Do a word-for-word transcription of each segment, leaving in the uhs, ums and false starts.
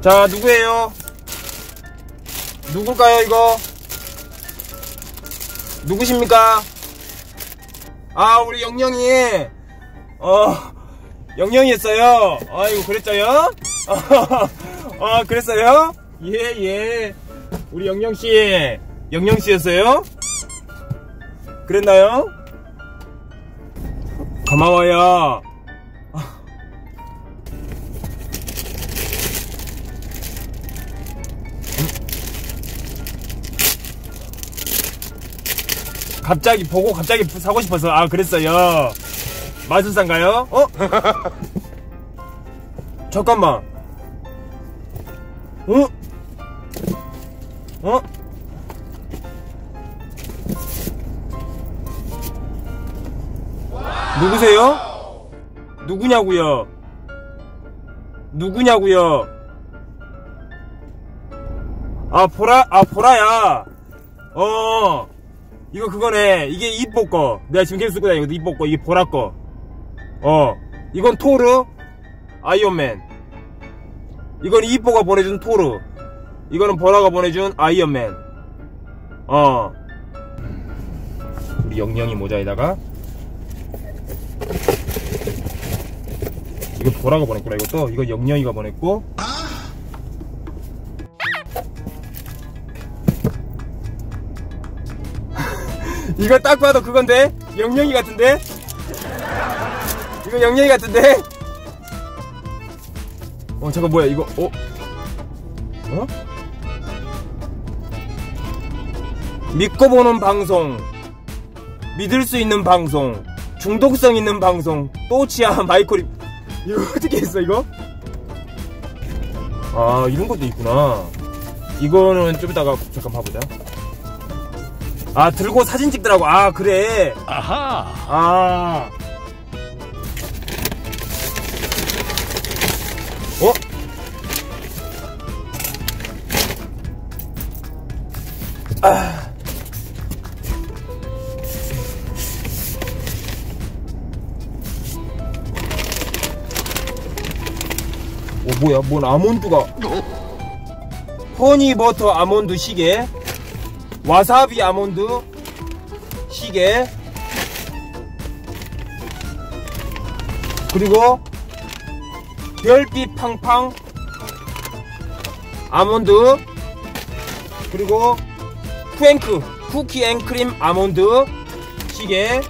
자, 누구예요? 누굴까요, 이거? 누구십니까? 아, 우리 영영이. 어, 영영이였어요. 아이고, 그랬어요? 아, 그랬어요? 예, 예. 우리 영영씨. 영영씨였어요? 그랬나요? 고마워요. 갑자기 보고 갑자기 사고 싶어서. 아, 그랬어요. 마술사인가요? 어? 잠깐만. 어? 어? 누구세요? 누구냐고요? 누구냐고요? 아, 보라, 아, 보라야. 어, 이거 그거네. 이게 이뽀 거. 내가 지금 계속 쓰고 다니는 거 이뽀 거. 이게 보라 거. 어, 이건 토르, 아이언맨. 이건 이뽀가 보내준 토르. 이거는 보라가 보내준 아이언맨. 어, 우리 영영이 모자에다가 이거 보라가 보냈구나. 이것도 이거 영영이가 보냈고. 이거 딱 봐도 그건데? 영영이 같은데? 이거 영영이 같은데? 어, 잠깐 뭐야 이거. 어? 어? 믿고 보는 방송, 믿을 수 있는 방송, 중독성 있는 방송, 또치아 마이콜이. 이거 어떻게 했어 이거? 아, 이런 것도 있구나. 이거는 좀 이따가 잠깐 봐보자. 아, 들고 사진 찍더라고. 아, 그래. 아하. 아. 어? 아. 어, 뭐야? 뭔 아몬드가. 허니버터 아몬드 시계, 와사비 아몬드 시계, 그리고 별빛 팡팡 아몬드, 그리고 쿠앤크 쿠키 앤크림 아몬드 시계,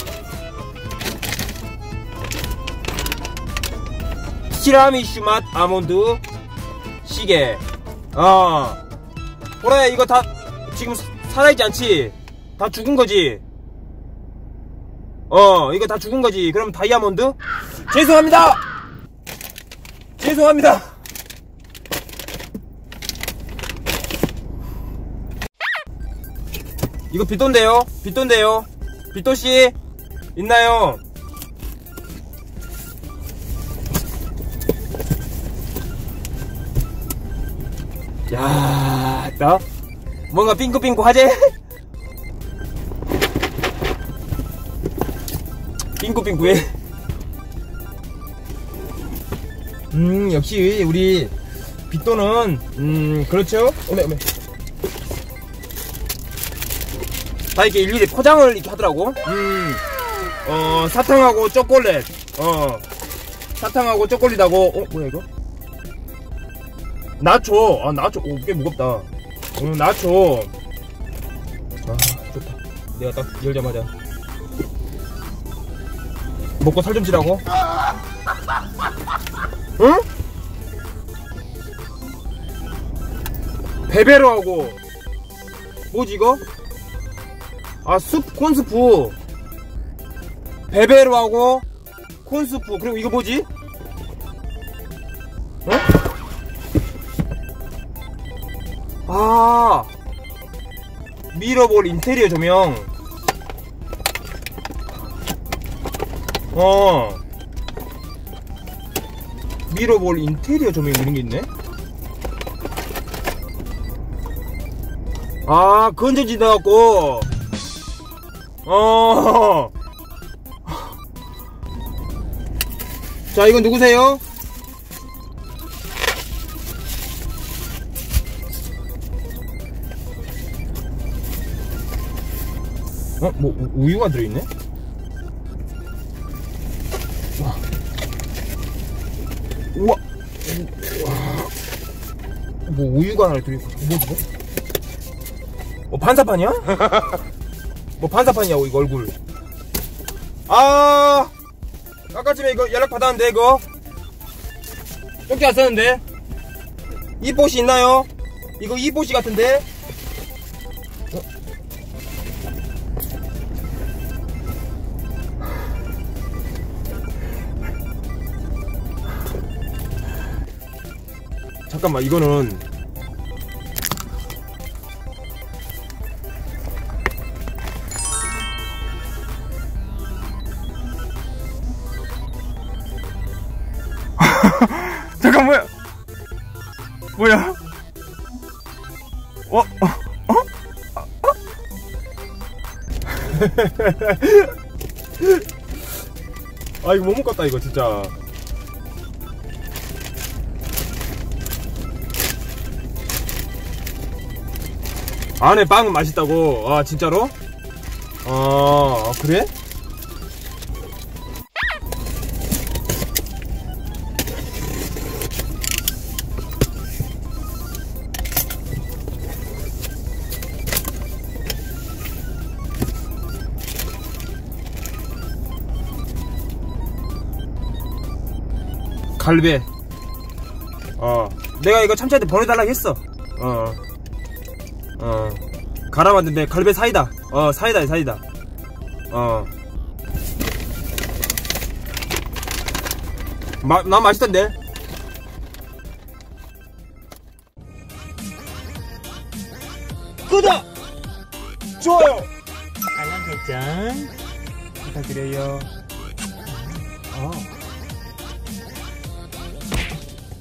티라미슈 맛 아몬드 시계. 어, 보라야, 이거 다 지금 살아있지 않지? 다 죽은거지? 어, 이거 다 죽은거지? 그럼 다이아몬드? 죄송합니다! 죄송합니다! 이거 빗돈데요? 빗돈데요? 빗도씨? 있나요? 야, 나 뭔가 삥꾸삥꾸 하지? 삥꾸삥꾸해. 음, 역시 우리 빗도는 음, 그렇죠? 오메 오메. 다 이렇게 일일이 포장을 이렇게 하더라고. 음, 어, 사탕하고 초콜릿. 어, 사탕하고 초콜릿하고. 어, 뭐야 이거? 나초. 아, 나초. 오, 꽤 무겁다. 음, 나초. 아, 좋다. 내가 딱 열자마자 먹고 살 좀 찌라고? 응? 베베로하고 뭐지 이거? 아, 숲 콘스프. 베베로하고 콘스프. 그리고 이거 뭐지? 어? 아, 미러볼 인테리어 조명. 어, 미러볼 인테리어 조명 이런 게 있네. 아, 건전지 나왔고. 어. 자, 이건 누구세요? 어? 뭐 우- 우유가 들어있네? 와. 우와. 우와. 뭐 우유가 하나 들어있고 뭐지 뭐? 뭐 반사판이야? 뭐 반사판이야 이거 얼굴. 아 아까 전에 이거 연락 받았는데 이거 쪽지 왔었는데 이뽀시 있나요? 이거 이뽀시 같은데? 어? 잠깐만 이거는 잠깐 뭐야 뭐야 어? 어? 어? 어? 아 이거 못 먹겠다 이거 진짜. 안에 빵은 맛있다고? 아 진짜로? 아 그래? 갈배. 어 내가 이거 참치한테 보내달라고 했어. 어 어 갈아 만든데 갈배 사이다. 어 사이다 사이다. 어 마, 나 맛있던데. 구독 좋아요 알람 설정 부탁드려요. 어.